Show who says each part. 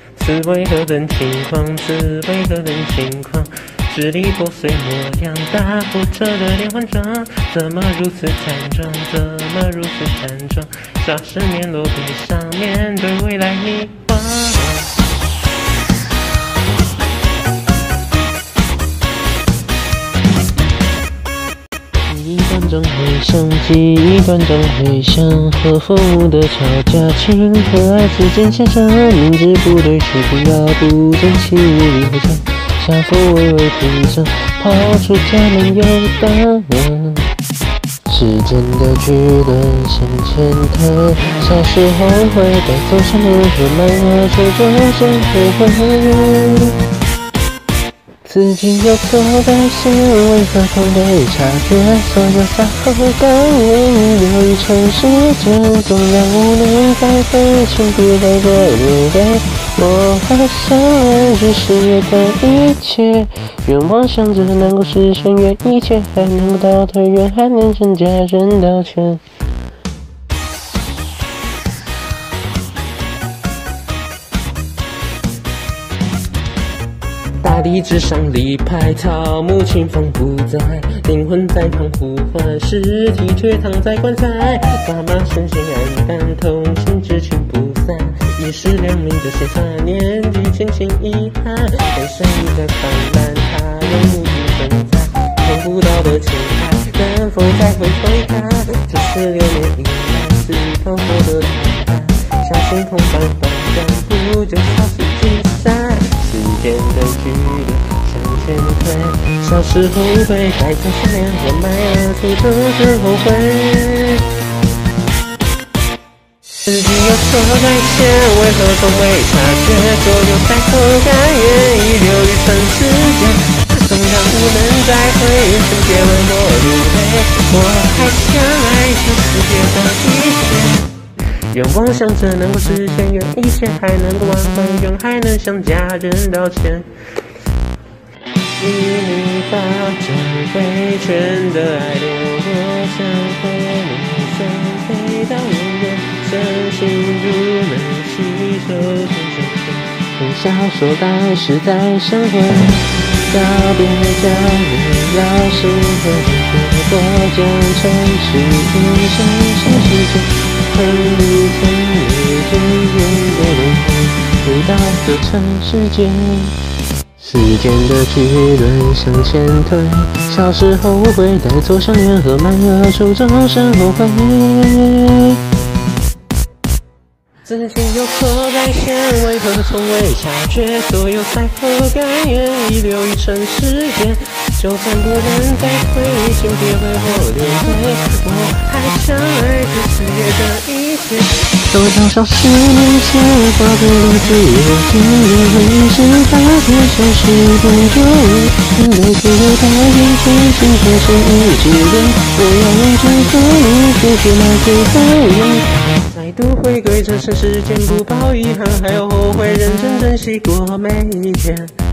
Speaker 1: 此为何等情况？此为何等情况？支离破碎模样，大破车的连环撞，怎么如此惨状？怎么如此惨状？霎时面落悲伤，面对未来迷惘。一段正回响，记忆断章回响，和父母的吵架，情和爱之间牵扯，明知不对却不要不争气，无力回家，下腹微微屏障，跑出家门游荡。时间的巨轮向前推，小时候会带走什么和慢乐初中生后悔。自己有所改写，为何总被察觉？所有撒后感言遗留于尘世间，纵然无能再会，请别再多流泪。我好想爱，只是越管一切，愿望想着能够实现，愿一切还能够倒退，愿还能向家人道歉。大地之上立牌，草木清风不在，灵魂在旁呼唤，尸体却躺在棺材。爸妈身心黯淡，同心之情不散，一世两命的写下，年纪轻轻遗憾。悲伤一再泛滥，它永无处存在，碰不到的情爱，能否再回头看？这是6年以来自考过的答案，像星空般短暂，不久消失即散。时间的距离向前推，小时候会带着想念和埋了初中生后悔。自己有所改写，为何从未察觉？所有再后甘愿遗留于尘世间，纵然无能再会，请别为我流泪。我还想爱这世界的一切。愿妄想着能够实现，愿一切还能够挽回，愿还能向家人道歉。你无法将挥拳的爱流落，像火焰像飞到永远，真心如能吸收成生活。小说该是再相会，告别家人，要是和你过将城市印象全世界。恨你曾历经远过轮回，回到这尘世间。时间的巨轮向前推，小时候会带走想念和慢热，初中生后悔。自己有所改写，为何从未察觉？所有再后甘愿遗留于尘世间，就算不能再回，请别为我流泪。我还想爱这世界的一切。多少10年前，花费了自由天人回声，发现消失不久，人类最后改变成心跳声无纪元。我要用这个你付出那最后眼。再度回归这尘世间，不抱遗憾，还有后悔，认真珍惜过每一天。